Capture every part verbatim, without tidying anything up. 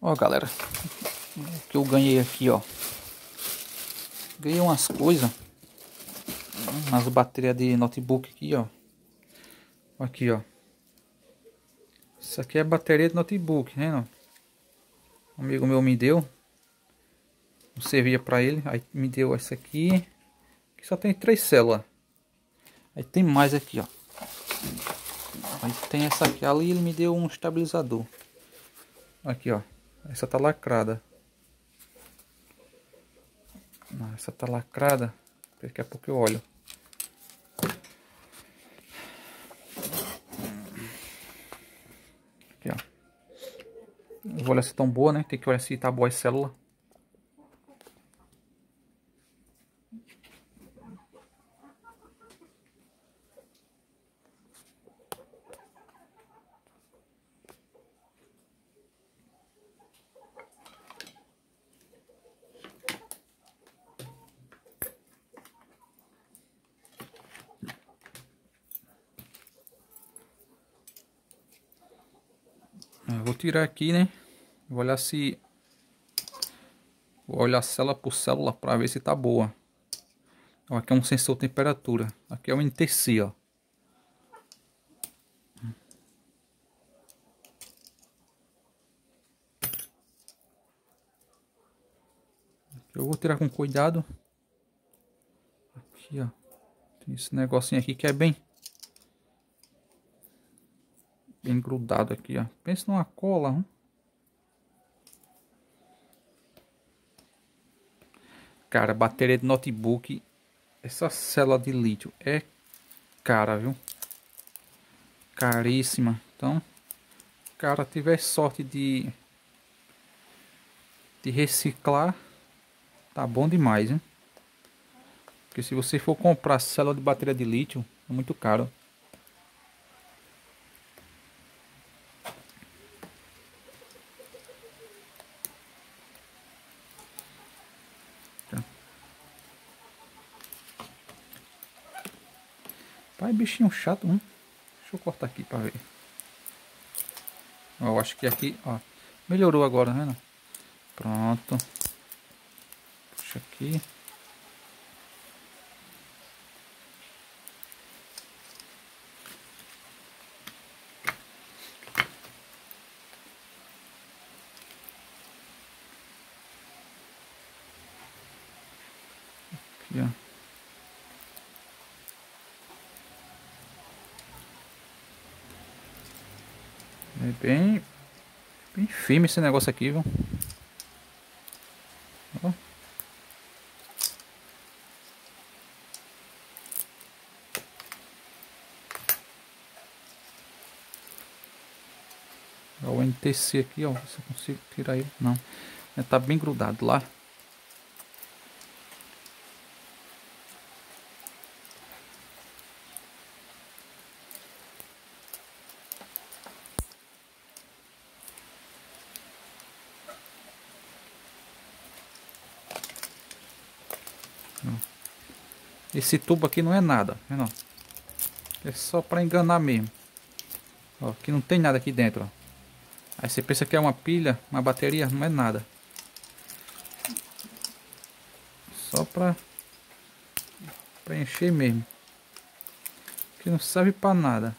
Ó, galera, o que eu ganhei aqui, ó. Ganhei umas coisas, umas baterias de notebook aqui, ó. Aqui, ó. Isso aqui é bateria de notebook, né? Não? Um amigo meu me deu. Não servia pra ele. Aí me deu essa aqui. Que só tem três células. Aí tem mais aqui, ó. Aí tem essa aqui. Ali ele me deu um estabilizador. Aqui, ó. Essa tá lacrada. Essa tá lacrada. Daqui a pouco eu olho. Aqui, ó. Vou olhar se tão boa, né? Tem que olhar se tá boa as células. Eu vou tirar aqui, né? Vou olhar se... Vou olhar célula por célula para ver se tá boa. Ó, aqui é um sensor de temperatura. Aqui é o N T C, ó. Eu vou tirar com cuidado. Aqui, ó. Tem esse negocinho aqui que é bem... Bem grudado aqui, ó. Pensa numa cola, hein? Cara, bateria de notebook. Essa célula de lítio é cara, viu? Caríssima. Então, cara, tiver sorte de... De reciclar, tá bom demais, hein? Porque se você for comprar célula de bateria de lítio, é muito caro. Pai, bichinho chato, hein? Deixa eu cortar aqui pra ver. Ó, eu acho que aqui, ó, melhorou agora, né? Pronto. Puxa aqui. Aqui, ó. É bem, bem firme esse negócio aqui, viu? Ó. Ó, o N T C aqui, ó. Se eu consigo tirar ele. Não. Ele tá bem grudado lá. Esse tubo aqui não é nada, não. É só para enganar mesmo. Ó, aqui não tem nada aqui dentro, ó. Aí você pensa que é uma pilha, uma bateria, não é nada. Só para preencher mesmo. Que não serve para nada.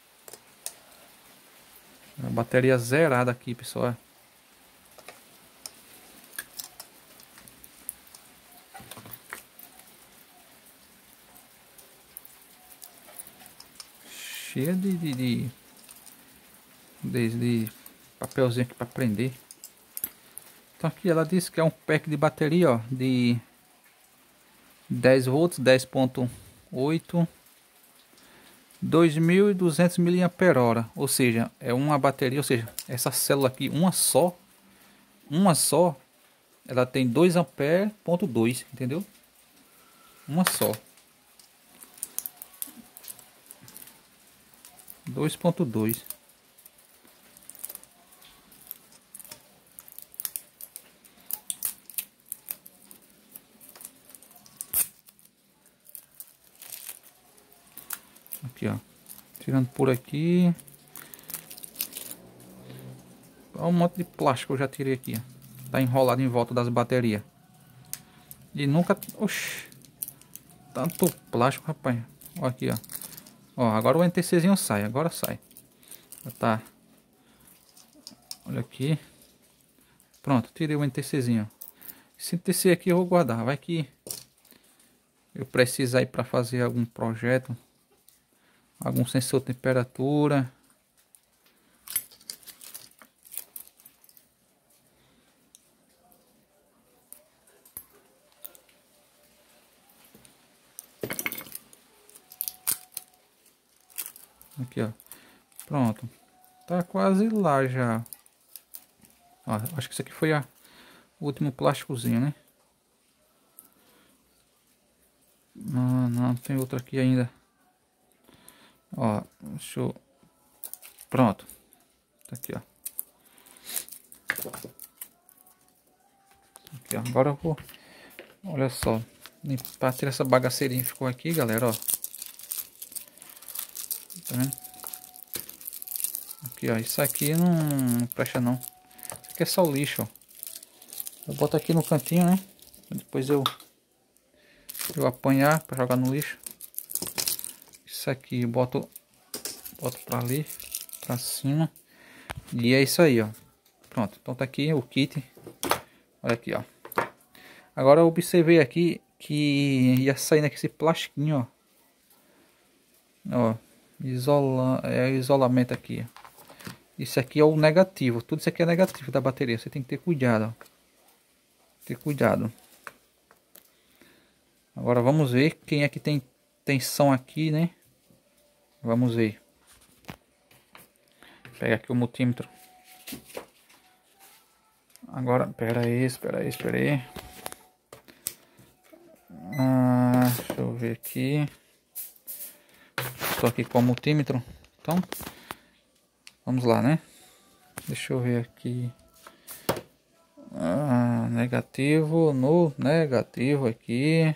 A bateria zerada aqui, pessoal. Cheia de, de, de, de, de papelzinho aqui para prender. Então aqui ela disse que é um pack de bateria, ó, de dez volts, dez ponto oito, dois mil e duzentos miliampères-hora, ou seja, é uma bateria, ou seja, essa célula aqui, uma só, uma só, ela tem dois amperes ponto dois, entendeu? Uma só. dois ponto dois. Aqui, ó. Tirando por aqui. Olha um monte de plástico que eu já tirei aqui. Ó. Tá enrolado em volta das baterias. E nunca... Oxi. Tanto plástico, rapaz. Olha aqui, ó. Ó, agora o N T Czinho sai. Agora sai. Tá. Olha aqui. Pronto, tirei o N T Czinho. Esse N T C aqui eu vou guardar. Vai que eu preciso aí para fazer algum projeto. Algum sensor de temperatura. Aqui, ó. Pronto. Tá quase lá já. Ó, acho que isso aqui foi a, o último plásticozinho, né? Não, não, tem outro aqui ainda. Ó, deixa eu... Pronto. Tá aqui, ó. Aqui, ó. Agora eu vou... Olha só. Limpar, tirar essa bagaceirinha que ficou aqui, galera, ó. Tá vendo? Aqui, ó. Isso aqui não, não presta, não. Isso aqui é só o lixo, ó. Eu boto aqui no cantinho, né? Depois eu... Eu apanhar para jogar no lixo. Isso aqui eu boto... Boto pra ali. Pra cima. E é isso aí, ó. Pronto. Então tá aqui o kit. Olha aqui, ó. Agora eu observei aqui que ia sair naquele plastiquinho, ó. Ó. Isola... É isolamento aqui, ó. Isso aqui é o negativo. Tudo isso aqui é negativo da bateria. Você tem que ter cuidado, ó. Ter cuidado. Agora vamos ver quem é que tem tensão aqui, né? Vamos ver. Pega aqui o multímetro. Agora, pera aí, espera aí, espera aí. Ah, deixa eu ver aqui. Estou aqui com o multímetro. Então, vamos lá, né? Deixa eu ver aqui. Ah, negativo, no negativo aqui.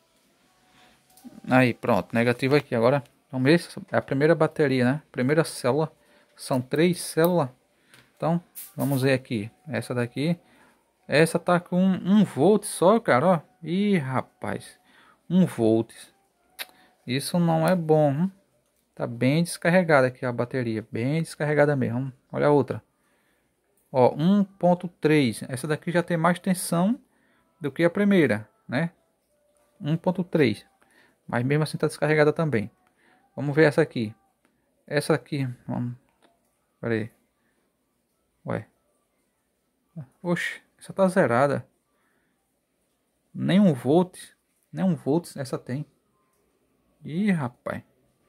Aí, pronto, negativo aqui. Agora, vamos ver. É a primeira bateria, né? Primeira célula. São três células. Então, vamos ver aqui. Essa daqui. Essa tá com um volt só, cara, ó. Ih, rapaz. Um volt. Isso não é bom, hein? Tá bem descarregada aqui a bateria. Bem descarregada mesmo. Olha a outra. Ó, um ponto três. Essa daqui já tem mais tensão do que a primeira, né? um ponto três. Mas mesmo assim tá descarregada também. Vamos ver essa aqui. Essa aqui. Vamos. Pera aí. Ué. Oxe, essa tá zerada. Nem um volt. Nem um volt essa tem. Ih, rapaz.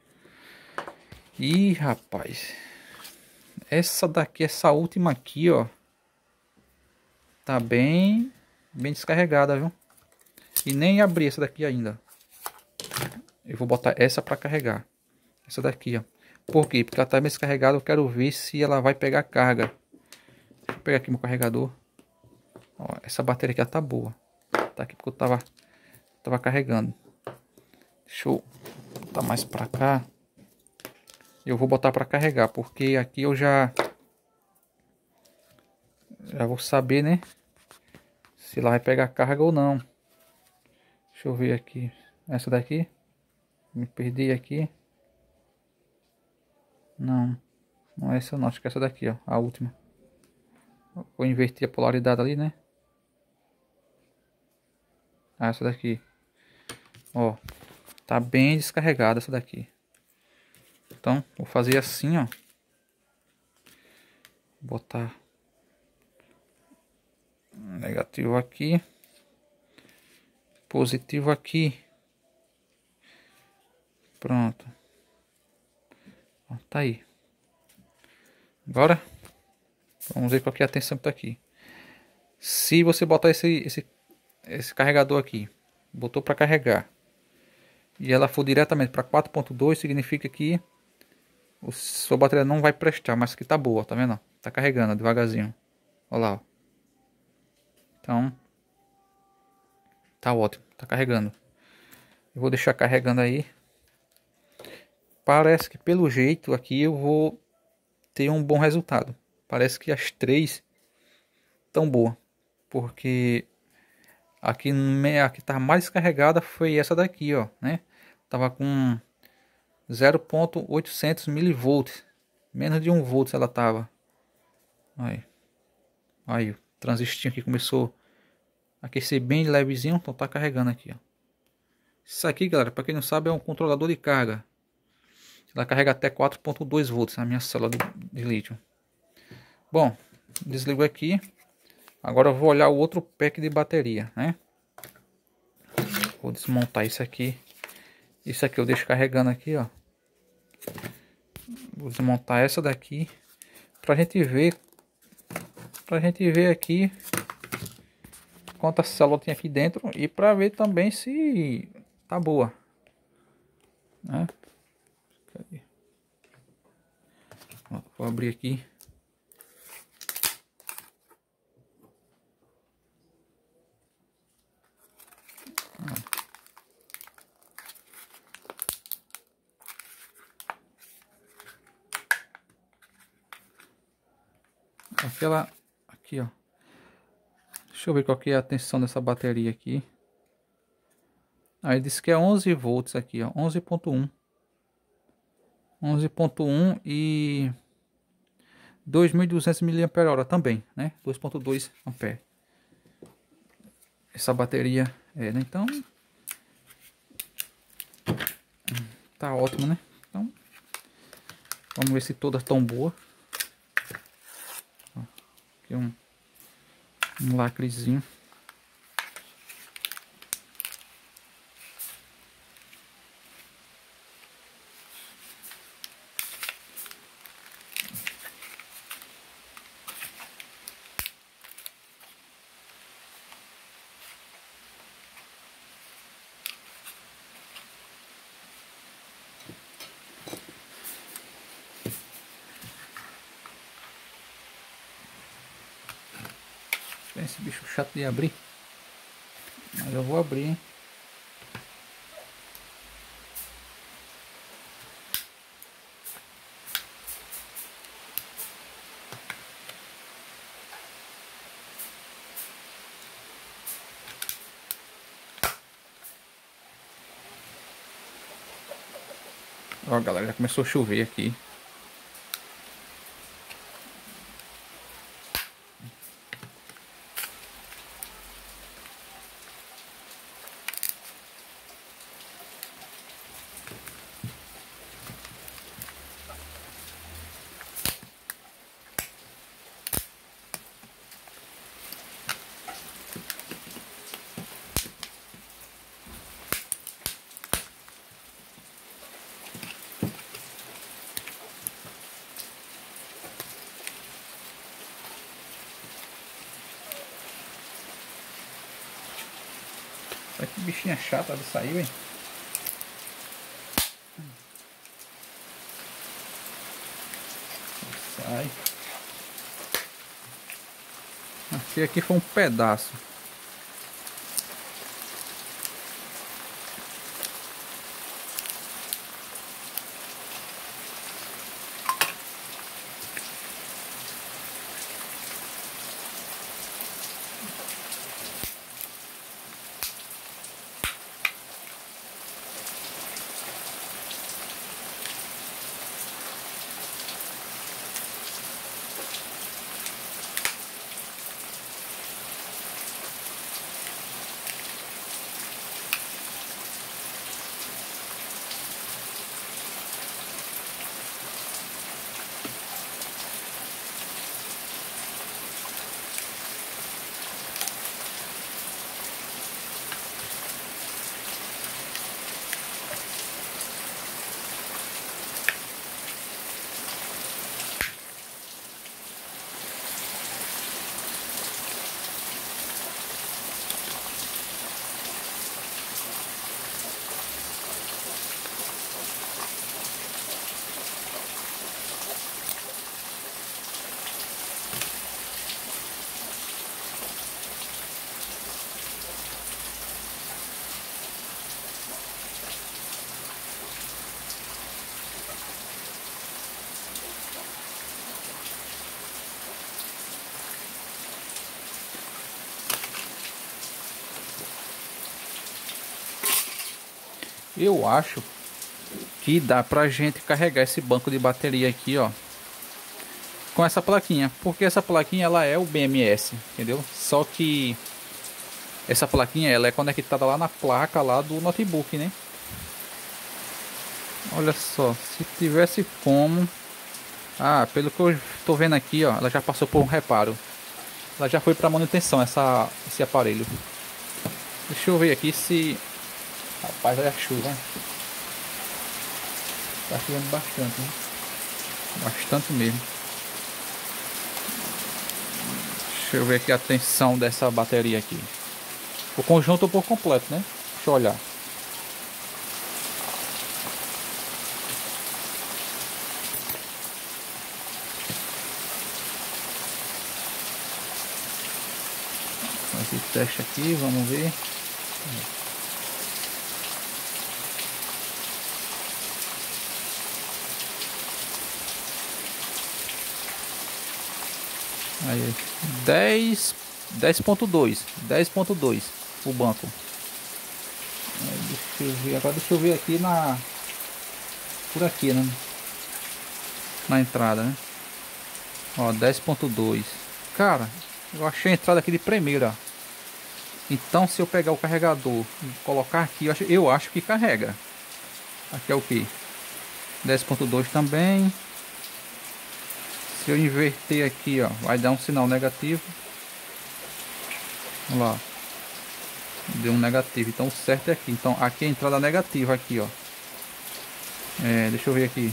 Ih, rapaz. Essa daqui, essa última aqui, ó. Tá bem... Bem descarregada, viu? E nem abri essa daqui ainda. Eu vou botar essa pra carregar. Essa daqui, ó. Por quê? Porque ela tá bem descarregada. Eu quero ver se ela vai pegar carga. Deixa eu pegar aqui meu carregador. Ó, essa bateria aqui ela tá boa. Tá aqui porque eu tava, tava carregando. Deixa eu botar mais pra cá. Eu vou botar pra carregar. Porque aqui eu já... Já vou saber, né? Se ela vai pegar carga ou não. Deixa eu ver aqui. Essa daqui. Me perdi aqui. Não. Não é essa não. Acho que é essa daqui, ó. A última. Vou inverter a polaridade ali, né? Ah, essa daqui. Ó. Tá bem descarregada essa daqui. Então, vou fazer assim, ó. Botar negativo aqui. Positivo aqui. Pronto. Ó, tá aí. Agora, vamos ver qual que é a tensão que tá aqui. Se você botar esse, esse, esse carregador aqui, botou para carregar, e ela for diretamente para quatro ponto dois, significa que a sua bateria não vai prestar, mas que tá boa, tá vendo? Tá carregando devagarzinho. Olha lá, ó. Então, tá ótimo, tá carregando. Eu vou deixar carregando aí. Parece que pelo jeito aqui eu vou ter um bom resultado. Parece que as três tão boas. Porque aqui, a que tá mais carregada foi essa daqui, ó, né? Tava com zero ponto oitocentos milivolts. Menos de um volt ela tava. Aí. Aí, o transistor aqui começou a aquecer bem levezinho. Então tá carregando aqui, ó. Isso aqui, galera, para quem não sabe, é um controlador de carga. Ela carrega até quatro ponto dois volts na minha célula de, de lítio. Bom, desligo aqui. Agora eu vou olhar o outro pack de bateria, né? Vou desmontar isso aqui. Isso aqui eu deixo carregando aqui, ó. Vou desmontar essa daqui pra gente ver, pra gente ver aqui quantas células tem aqui dentro e para ver também se tá boa, né? Vou abrir aqui. Aquela aqui, ó. Deixa eu ver qual que é a tensão dessa bateria aqui. Aí diz que é onze volts aqui, ó, onze ponto um. onze ponto um e dois mil e duzentos miliampères-hora também, né? dois ponto dois ampere. Essa bateria é, né? Então tá ótimo, né? Então vamos ver se todas estão boas. Aqui um, um lacrezinho. Esse bicho chato de abrir, mas eu vou abrir, hein? Ó, galera, já começou a chover aqui. Olha que bichinha chata de sair, hein? Sai. Esse aqui foi um pedaço. Eu acho que dá pra gente carregar esse banco de bateria aqui, ó, com essa plaquinha, porque essa plaquinha ela é o B M S, entendeu? Só que essa plaquinha ela é conectada lá na placa lá do notebook, né? Olha só, se tivesse como... Ah, pelo que eu tô vendo aqui, ó, ela já passou por um reparo. Ela já foi para manutenção, essa, esse aparelho. Deixa eu ver aqui se... Rapaz, olha a chuva, hein? Tá chovendo bastante, né? Bastante mesmo. Deixa eu ver aqui a tensão dessa bateria aqui. O conjunto por completo, né? Deixa eu olhar. Fazer teste aqui, vamos ver. Aí, dez, dez ponto dois, dez ponto dois o banco. Aí, deixa eu ver, agora deixa eu ver aqui na... Por aqui, né? Na entrada, né? Ó, dez ponto dois. Cara, eu achei a entrada aqui de primeira. Então se eu pegar o carregador e colocar aqui, eu acho, eu acho que carrega. Aqui é o que? dez ponto dois também. Se eu inverter aqui, ó, vai dar um sinal negativo. Olha lá. Deu um negativo. Então o certo é aqui. Então aqui é a entrada negativa aqui, ó. É, deixa eu ver aqui.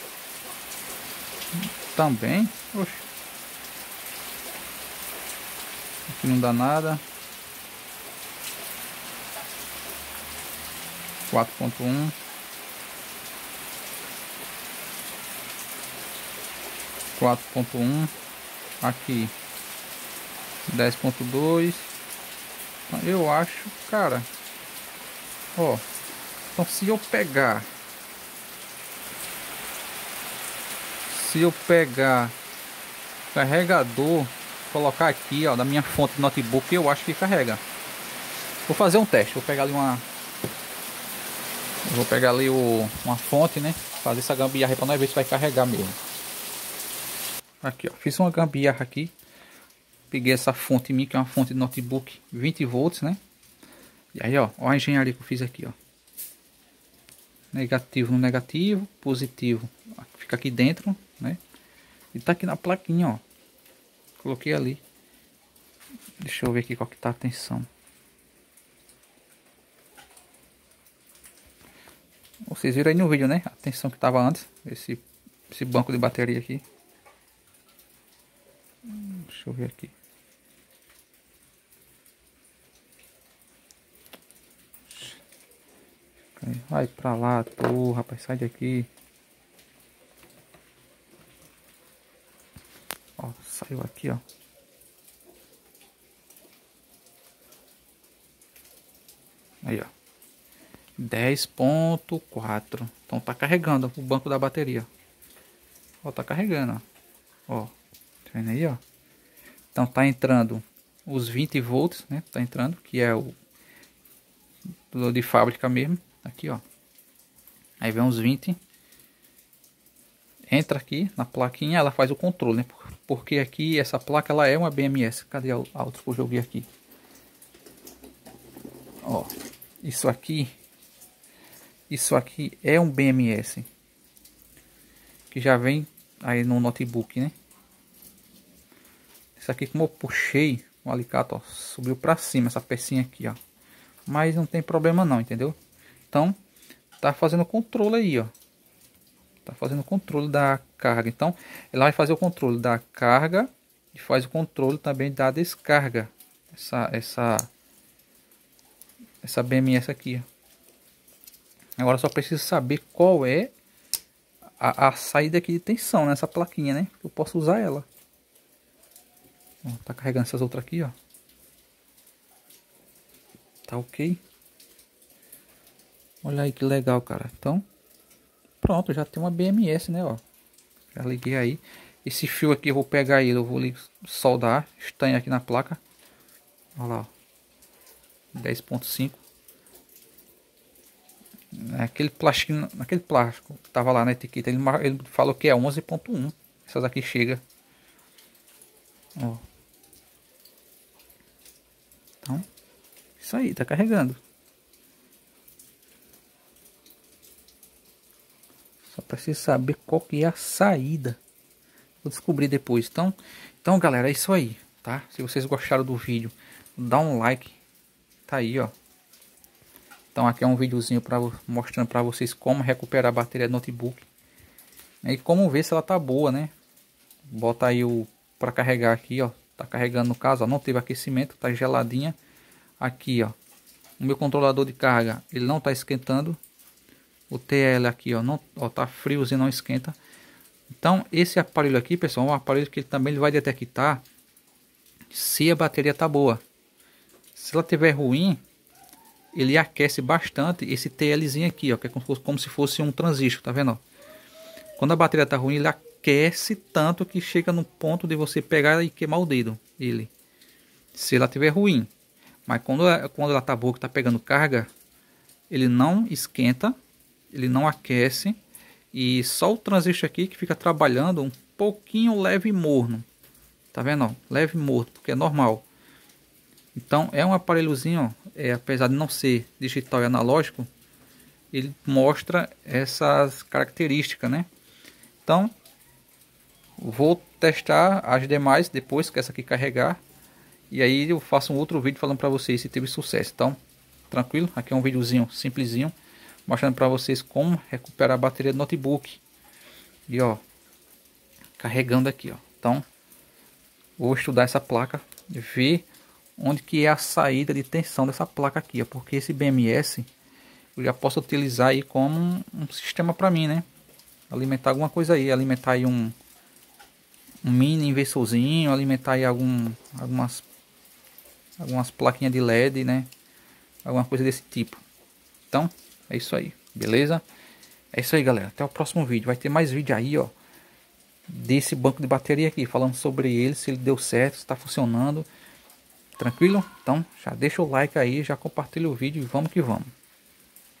Também. Oxe. Aqui não dá nada. quatro ponto um. quatro ponto um. Aqui dez ponto dois. Eu acho, cara, ó, então se eu pegar se eu pegar carregador, colocar aqui, ó, da minha fonte do notebook, eu acho que carrega. Vou fazer um teste, vou pegar ali uma eu vou pegar ali o, uma fonte, né, fazer essa gambiarra para nós ver se vai carregar mesmo. Aqui, ó, fiz uma gambiarra aqui. Peguei essa fonte minha, que é uma fonte de notebook vinte volts, né? E aí, ó, ó a engenharia que eu fiz aqui, ó. Negativo no negativo, positivo fica aqui dentro, né? E tá aqui na plaquinha, ó. Coloquei ali. Deixa eu ver aqui qual que tá a tensão. Vocês viram aí no vídeo, né? A tensão que tava antes. Esse, esse banco de bateria aqui. Deixa eu ver aqui. Vai pra lá, pô, rapaz, sai daqui. Ó, saiu aqui, ó. Aí, ó. dez ponto quatro. Então tá carregando o banco da bateria. Ó, tá carregando, ó. Ó, tá vendo aí, ó? Então tá entrando os vinte volts, né? Tá entrando, que é o de fábrica mesmo. Aqui, ó. Aí vem uns vinte. Entra aqui na plaquinha, ela faz o controle, né? Porque aqui essa placa ela é uma B M S. Cadê a outra que eu joguei aqui? Ó, isso aqui, isso aqui é um B M S que já vem aí no notebook, né? Isso aqui, como eu puxei o alicate, ó, subiu para cima essa pecinha aqui, ó. Mas não tem problema não, entendeu? Então tá fazendo controle aí, ó. Tá fazendo o controle da carga. Então ela vai fazer o controle da carga e faz o controle também da descarga. Essa essa essa B M S aqui, ó. Agora só preciso saber qual é a, a saída aqui de tensão nessa plaquinha, né? Eu posso usar ela. Ó, tá carregando essas outras aqui, ó. Tá ok. Olha aí que legal, cara. Então pronto, já tem uma B M S, né, ó. Já liguei aí. Esse fio aqui eu vou pegar ele, eu vou soldar, estanho aqui na placa. Olha lá, ó. dez ponto cinco. Aquele plástico, aquele plástico que tava lá na etiqueta, ele, ele falou que é onze ponto um. Essa daqui chega. Ó. Então, isso aí, tá carregando. Só preciso saber qual que é a saída. Vou descobrir depois. Então, então galera, é isso aí, tá? Se vocês gostaram do vídeo, dá um like. Tá aí, ó. Então aqui é um videozinho para mostrando para vocês como recuperar a bateria do notebook. E como ver se ela tá boa, né? Bota aí o para carregar aqui, ó. Tá carregando no caso, ó, não teve aquecimento, tá geladinha. Aqui, ó. O meu controlador de carga, ele não tá esquentando. O T L aqui, ó, não, ó, tá friozinho, não esquenta. Então, esse aparelho aqui, pessoal, é um aparelho que ele também vai detectar se a bateria tá boa. Se ela tiver ruim, ele aquece bastante esse TLzinho aqui, ó, que é como se fosse, como se fosse um transistor, tá vendo? Ó? Quando a bateria tá ruim, ele aquece tanto que chega no ponto de você pegar e queimar o dedo, ele. Se ela tiver ruim. Mas quando ela, quando ela tá boa, que tá pegando carga, ele não esquenta, ele não aquece. E só o transistor aqui que fica trabalhando um pouquinho leve e morno. Tá vendo? Ó? Leve e morno, porque é normal. Então é um aparelhozinho, é, apesar de não ser digital e analógico, ele mostra essas características, né? Então vou testar as demais depois que essa aqui carregar. E aí eu faço um outro vídeo falando para vocês se teve sucesso. Então, tranquilo? Aqui é um videozinho simplesinho, mostrando para vocês como recuperar a bateria do notebook. E ó, carregando aqui, ó. Então, vou estudar essa placa, ver onde que é a saída de tensão dessa placa aqui, ó. Porque esse B M S eu já posso utilizar aí como um, um sistema para mim, né? Alimentar alguma coisa aí, alimentar aí um, um mini inversorzinho, alimentar aí algum, algumas, algumas plaquinhas de L E D, né? Alguma coisa desse tipo. Então, é isso aí, beleza? É isso aí, galera. Até o próximo vídeo. Vai ter mais vídeo aí, ó, desse banco de bateria aqui, falando sobre ele, se ele deu certo, se está funcionando. Tranquilo? Então, já deixa o like aí, já compartilha o vídeo e vamos que vamos.